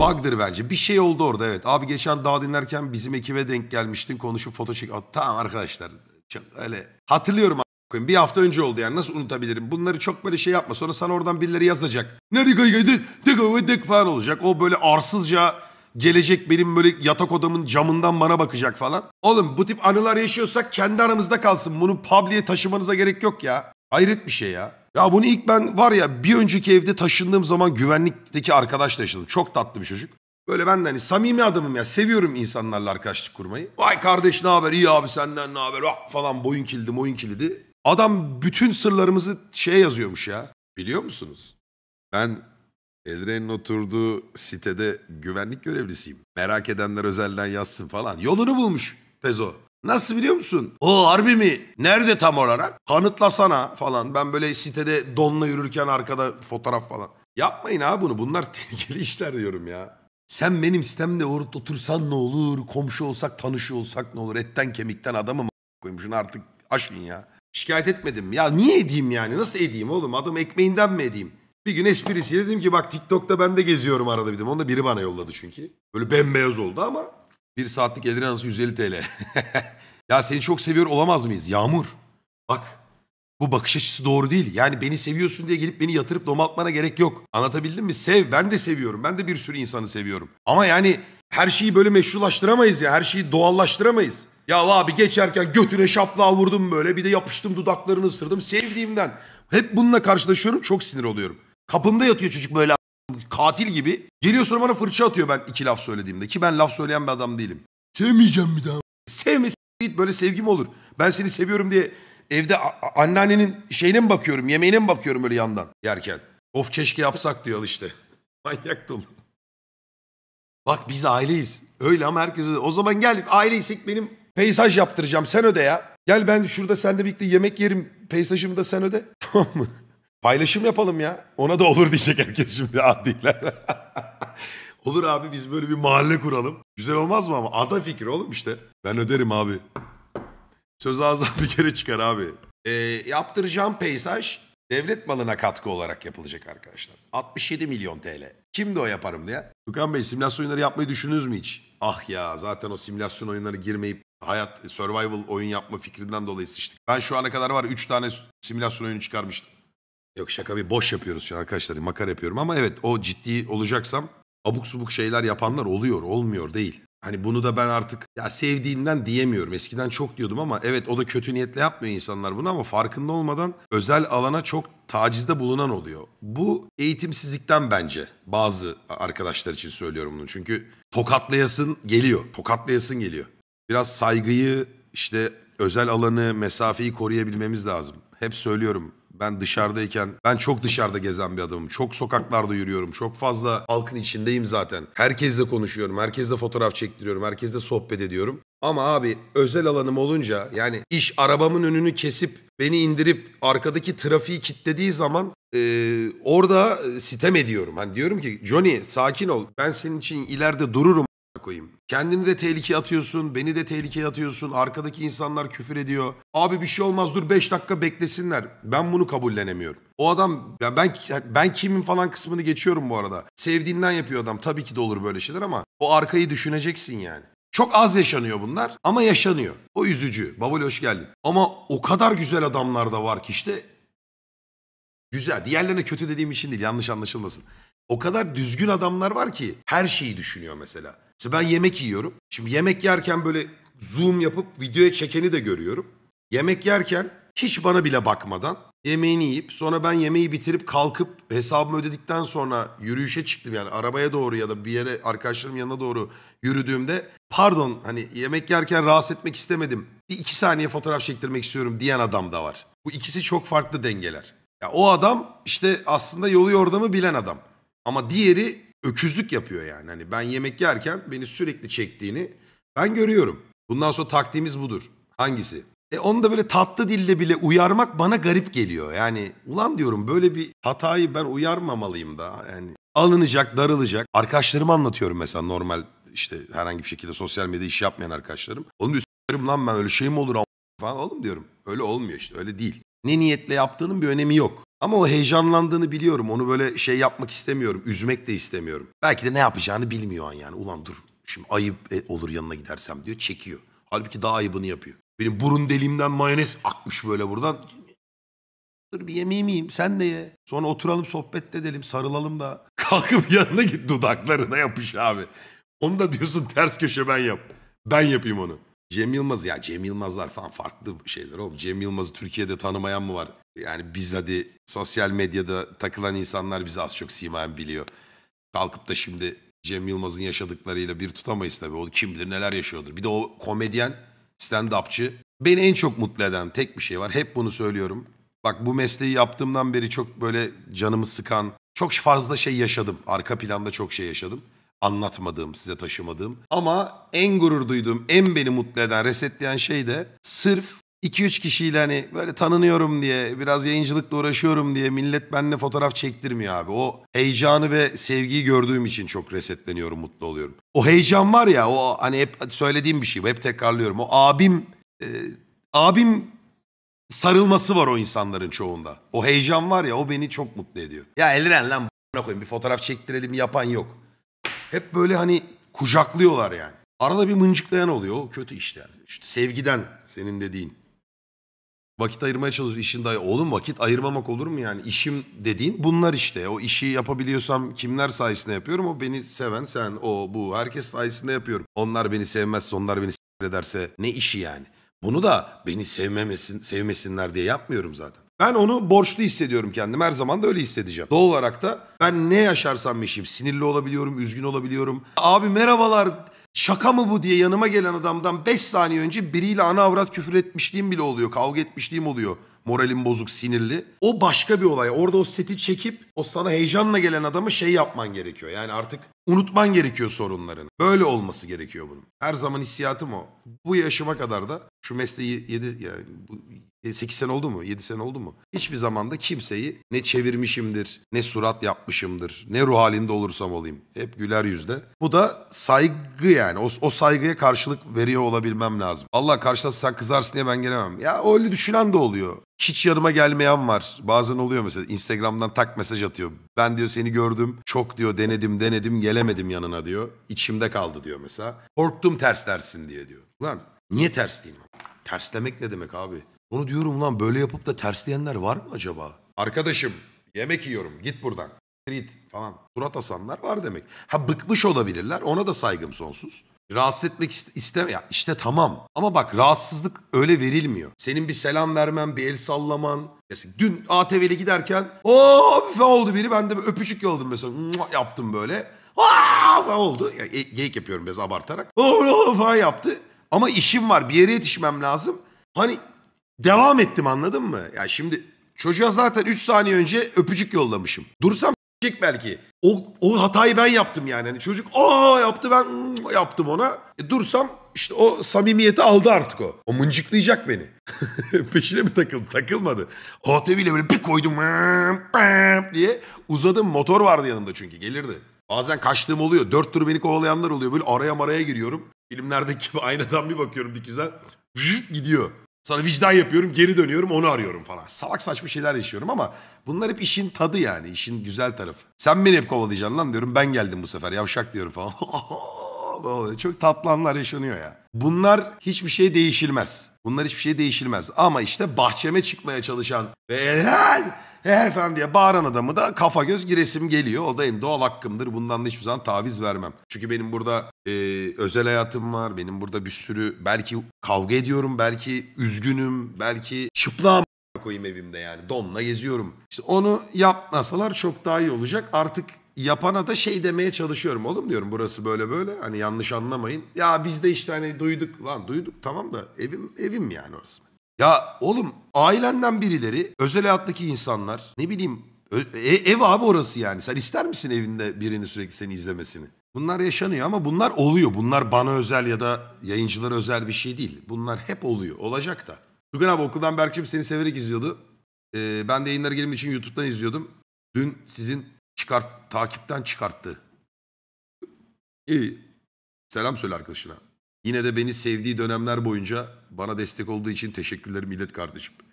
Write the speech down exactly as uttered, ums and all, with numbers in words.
Bug'dır bence. Bir şey oldu orada, evet. Abi geçen daha dinlerken bizim ekibe denk gelmiştin. Konuşup foto çek. Aa, tamam arkadaşlar. Çok öyle. Hatırlıyorum a**. Bir hafta önce oldu yani. Nasıl unutabilirim? Bunları çok böyle şey yapma. Sonra sana oradan birileri yazacak. Nerede kaydı? Falan olacak. O böyle arsızca gelecek, benim böyle yatak odamın camından bana bakacak falan. Oğlum bu tip anılar yaşıyorsak kendi aramızda kalsın. Bunu public'e taşımanıza gerek yok ya. Hayret bir şey ya. Ya bunu ilk ben var ya bir önceki evde taşındığım zaman güvenlikteki arkadaş taşıdım. Çok tatlı bir çocuk. Böyle ben de hani samimi adamım ya. Seviyorum insanlarla arkadaşlık kurmayı. Vay kardeş ne haber? İyi abi senden ne haber? Ah, falan boyun kilidi boyun kilidi. Adam bütün sırlarımızı şeye yazıyormuş ya. Biliyor musunuz? Ben Edren'in oturduğu sitede güvenlik görevlisiyim. Merak edenler özelden yazsın falan. Yolunu bulmuş Pezo. Nasıl biliyor musun? O harbi mi? Nerede tam olarak? Kanıtlasana falan. Ben böyle sitede donla yürürken arkada fotoğraf falan. Yapmayın abi bunu. Bunlar tehlikeli işler diyorum ya. Sen benim sitemde otursan ne olur? Komşu olsak, tanışıyor olsak ne olur? Etten kemikten adamı mı koymuşsun artık aşkın ya. Şikayet etmedim. Ya niye edeyim yani? Nasıl edeyim oğlum? Adam ekmeğinden mi edeyim? Bir gün esprisiyle dedim ki bak TikTok'ta ben de geziyorum arada bir dedim. Onu da biri bana yolladı çünkü. Böyle bembeyaz oldu ama bir saatlik Edren anısı yüz elli TL. Ya seni çok seviyor olamaz mıyız? Yağmur. Bak bu bakış açısı doğru değil. Yani beni seviyorsun diye gelip beni yatırıp domaltmana gerek yok. Anlatabildim mi? Sev. Ben de seviyorum. Ben de bir sürü insanı seviyorum. Ama yani her şeyi böyle meşrulaştıramayız ya. Her şeyi doğallaştıramayız. Ya abi geçerken götüne şaplığa vurdum böyle. Bir de yapıştım dudaklarını ısırdım sevdiğimden. Hep bununla karşılaşıyorum. Çok sinir oluyorum. Kapımda yatıyor çocuk böyle katil gibi. Geliyor sonra bana fırça atıyor ben iki laf söylediğimde. Ki ben laf söyleyen bir adam değilim. Sevmeyeceğim bir daha. Sevme böyle sevgim olur. Ben seni seviyorum diye evde anneannenin şeyine mi bakıyorum, yemeğine mi bakıyorum böyle yandan yerken. Of keşke yapsak diyor işte. Manyak dolu. Bak biz aileyiz. Öyle ama herkes öde. O zaman gel aileysek benim peyzaj yaptıracağım sen öde ya. Gel ben şurada seninle birlikte yemek yerim peyzajımı da sen öde. Tamam mı? Paylaşım yapalım ya. Ona da olur diyecek herkes şimdi adiler. Olur abi biz böyle bir mahalle kuralım. Güzel olmaz mı ama? Ada fikri oğlum işte. Ben öderim abi. Söz ağızdan bir kere çıkar abi. Ee, yaptıracağım peyzaj devlet malına katkı olarak yapılacak arkadaşlar. altmış yedi milyon T L. Kimdi o yaparım diye? Tukan Bey simülasyon oyunları yapmayı düşündünüz mü hiç? Ah ya zaten o simülasyon oyunları girmeyip hayat survival oyun yapma fikrinden dolayı sıçtık. Ben şu ana kadar var üç tane simülasyon oyunu çıkarmıştım. Yok şaka bir boş yapıyoruz şu arkadaşlar makara yapıyorum ama evet o ciddi olacaksam abuk subuk şeyler yapanlar oluyor olmuyor değil. Hani bunu da ben artık ya sevdiğinden diyemiyorum. Eskiden çok diyordum ama evet o da kötü niyetle yapmıyor insanlar bunu ama farkında olmadan özel alana çok tacizde bulunan oluyor. Bu eğitimsizlikten bence bazı arkadaşlar için söylüyorum bunu. Çünkü tokatlayasın geliyor. Tokatlayasın geliyor. Biraz saygıyı işte özel alanı mesafeyi koruyabilmemiz lazım. Hep söylüyorum. Ben dışarıdayken, ben çok dışarıda gezen bir adamım. Çok sokaklarda yürüyorum. Çok fazla halkın içindeyim zaten. Herkesle konuşuyorum. Herkesle fotoğraf çektiriyorum. Herkesle sohbet ediyorum. Ama abi özel alanım olunca yani iş arabamın önünü kesip beni indirip arkadaki trafiği kilitlediği zaman e, orada sitem ediyorum. Hani diyorum ki Johnny sakin ol. Ben senin için ileride dururum. Koyayım. Kendini de tehlikeye atıyorsun, beni de tehlikeye atıyorsun. Arkadaki insanlar küfür ediyor. Abi bir şey olmaz dur beş dakika beklesinler. Ben bunu kabullenemiyorum. O adam ya ben ben kimin falan kısmını geçiyorum bu arada. Sevdiğinden yapıyor adam. Tabii ki de olur böyle şeyler ama o arkayı düşüneceksin yani. Çok az yaşanıyor bunlar ama yaşanıyor. O üzücü. Babali hoş geldin. Ama o kadar güzel adamlar da var ki işte güzel. Diğerlerine kötü dediğim için değil yanlış anlaşılmasın. O kadar düzgün adamlar var ki her şeyi düşünüyor mesela. İşte ben yemek yiyorum. Şimdi yemek yerken böyle zoom yapıp videoya çekeni de görüyorum. Yemek yerken hiç bana bile bakmadan yemeğini yiyip sonra ben yemeği bitirip kalkıp hesabımı ödedikten sonra yürüyüşe çıktım. Yani arabaya doğru ya da bir yere arkadaşlarım yanına doğru yürüdüğümde pardon hani yemek yerken rahatsız etmek istemedim. Bir iki saniye fotoğraf çektirmek istiyorum diyen adam da var. Bu ikisi çok farklı dengeler. Ya o adam işte aslında yolu yordamı bilen adam. Ama diğeri öküzlük yapıyor yani. Hani ben yemek yerken beni sürekli çektiğini ben görüyorum. Bundan sonra taktiğimiz budur. Hangisi? E onu da böyle tatlı dille bile uyarmak bana garip geliyor. Yani ulan diyorum böyle bir hatayı ben uyarmamalıyım da. Yani alınacak, darılacak. Arkadaşlarıma anlatıyorum mesela normal işte herhangi bir şekilde sosyal medya iş yapmayan arkadaşlarım. Onu diyorum lan ben öyle şey mi olur falan oğlum diyorum. Öyle olmuyor işte öyle değil. Ne niyetle yaptığının bir önemi yok. Ama o heyecanlandığını biliyorum. Onu böyle şey yapmak istemiyorum. Üzmek de istemiyorum. Belki de ne yapacağını bilmiyor an yani. Ulan dur şimdi ayıp e, olur yanına gidersem diyor. Çekiyor. Halbuki daha ayıbını yapıyor. Benim burun deliğimden mayonez akmış böyle buradan. Dur bir yemeğimi yiyeyim sen de ye. Sonra oturalım sohbet edelim sarılalım da. Kalkıp yanına git dudaklarına yapış abi. Onu da diyorsun ters köşe ben yap. Ben yapayım onu. Cem Yılmaz ya Cem Yılmazlar falan farklı şeyler oğlum. Cem Yılmaz'ı Türkiye'de tanımayan mı var? Yani biz hadi sosyal medyada takılan insanlar bizi az çok simayen biliyor. Kalkıp da şimdi Cem Yılmaz'ın yaşadıklarıyla bir tutamayız tabii. O kim bilir neler yaşıyordur. Bir de o komedyen, stand-upçı. Beni en çok mutlu eden tek bir şey var. Hep bunu söylüyorum. Bak bu mesleği yaptığımdan beri çok böyle canımı sıkan, çok fazla şey yaşadım. Arka planda çok şey yaşadım. Anlatmadığım, size taşımadığım. Ama en gurur duyduğum, en beni mutlu eden, resetleyen şey de sırf iki üç kişiyle hani böyle tanınıyorum diye, biraz yayıncılıkla uğraşıyorum diye millet benimle fotoğraf çektirmiyor abi. O heyecanı ve sevgiyi gördüğüm için çok resetleniyorum, mutlu oluyorum. O heyecan var ya, o hani hep söylediğim bir şey, hep tekrarlıyorum. O abim, e, abim sarılması var o insanların çoğunda. O heyecan var ya, o beni çok mutlu ediyor. Ya Elren lan b*****a koyayım bir fotoğraf çektirelim yapan yok. Hep böyle hani kucaklıyorlar yani. Arada bir mıncıklayan oluyor. O kötü işte. İşte sevgiden senin dediğin. Vakit ayırmaya çalışıyoruz işin dahi. Oğlum vakit ayırmamak olur mu yani? İşim dediğin bunlar işte. O işi yapabiliyorsam kimler sayesinde yapıyorum? O beni seven sen, o bu. Herkes sayesinde yapıyorum. Onlar beni sevmezse, onlar beni s*** ederse ne işi yani? Bunu da beni sevmemesin, sevmesinler diye yapmıyorum zaten. Ben onu borçlu hissediyorum kendim. Her zaman da öyle hissedeceğim. Doğal olarak da ben ne yaşarsam yaşayayım. Sinirli olabiliyorum, üzgün olabiliyorum. Abi merhabalar, şaka mı bu diye yanıma gelen adamdan beş saniye önce biriyle ana avrat küfür etmişliğim bile oluyor. Kavga etmişliğim oluyor. Moralim bozuk, sinirli. O başka bir olay. Orada o seti çekip o sana heyecanla gelen adama şey yapman gerekiyor. Yani artık unutman gerekiyor sorunlarını. Böyle olması gerekiyor bunun. Her zaman hissiyatım o. Bu yaşıma kadar da şu mesleği yedi yani sekiz sene oldu mu? yedi sene oldu mu? Hiçbir zamanda kimseyi ne çevirmişimdir, ne surat yapmışımdır, ne ruh halinde olursam olayım. Hep güler yüzle. Bu da saygı yani. O, o saygıya karşılık veriyor olabilmem lazım. Allah karşıda sen kızarsın diye ben gelemem. Ya öyle düşünen de oluyor. Hiç yanıma gelmeyen var. Bazen oluyor mesela Instagram'dan tak mesaj atıyor. Ben diyor seni gördüm. Çok diyor denedim denedim gelemedim yanına diyor. İçimde kaldı diyor mesela. Korktum ters dersin diye diyor. Ulan niye ters diyeyim? Terslemek ne demek abi? Onu diyorum lan böyle yapıp da tersleyenler var mı acaba? Arkadaşım yemek yiyorum git buradan. Git falan. Surat asanlar var demek. Ha bıkmış olabilirler ona da saygım sonsuz. Rahatsız etmek iste isteme ya işte tamam. Ama bak rahatsızlık öyle verilmiyor. Senin bir selam vermen, bir el sallaman. Mesela dün A T V'li giderken o hafif oldu biri ben de bir öpücük yolladım mesela. Yaptım böyle. Aa oldu. Ya, geyik yapıyorum biraz abartarak. Oo falan yaptı. Ama işim var bir yere yetişmem lazım. Hani devam ettim anladın mı? Ya şimdi çocuğa zaten üç saniye önce öpücük yollamışım. Dursam s**ecek belki. O, o hatayı ben yaptım yani. Hani çocuk aa yaptı ben yaptım ona. E, dursam işte o samimiyeti aldı artık o. O mıncıklayacak beni. Peşine mi takıldı? Takılmadı. A T V ile böyle bir koydum diye uzadım. Motor vardı yanımda çünkü gelirdi. Bazen kaçtığım oluyor. Dört tur beni kovalayanlar oluyor. Böyle araya maraya giriyorum. Filmlerdeki gibi aynadan bir bakıyorum dikizden. Vırt gidiyor. Sonra vicdan yapıyorum, geri dönüyorum, onu arıyorum falan. Salak saçma şeyler yaşıyorum ama bunlar hep işin tadı yani, işin güzel tarafı. Sen beni hep kovalayacaksın lan diyorum, ben geldim bu sefer, yavşak diyorum falan. Çok tatlı anlar yaşanıyor ya. Bunlar hiçbir şey değişilmez. Bunlar hiçbir şey değişilmez. Ama işte bahçeme çıkmaya çalışan ve he falan diye bağıran adamı da kafa göz giresim geliyor. O da en doğal hakkımdır. Bundan da hiçbir zaman taviz vermem. Çünkü benim burada e, özel hayatım var. Benim burada bir sürü belki kavga ediyorum. Belki üzgünüm. Belki çıplağım koyayım evimde yani. Donla geziyorum. İşte onu yapmasalar çok daha iyi olacak. Artık yapana da şey demeye çalışıyorum. Oğlum diyorum burası böyle böyle. Hani yanlış anlamayın. Ya biz de işte hani duyduk. Lan duyduk tamam da evim evim yani orası. Ya oğlum ailenden birileri, özel hayattaki insanlar ne bileyim e- ev abi orası yani. Sen ister misin evinde birini sürekli seni izlemesini? Bunlar yaşanıyor ama bunlar oluyor. Bunlar bana özel ya da yayıncılara özel bir şey değil. Bunlar hep oluyor. Olacak da. Bugün abi okuldan Berk'cim seni severek izliyordu. Ee, ben de yayınlara gelmek için YouTube'dan izliyordum. Dün sizin çıkart takipten çıkarttı. İyi. Selam söyle arkadaşına. Yine de beni sevdiği dönemler boyunca bana destek olduğu için teşekkürler millet kardeşim.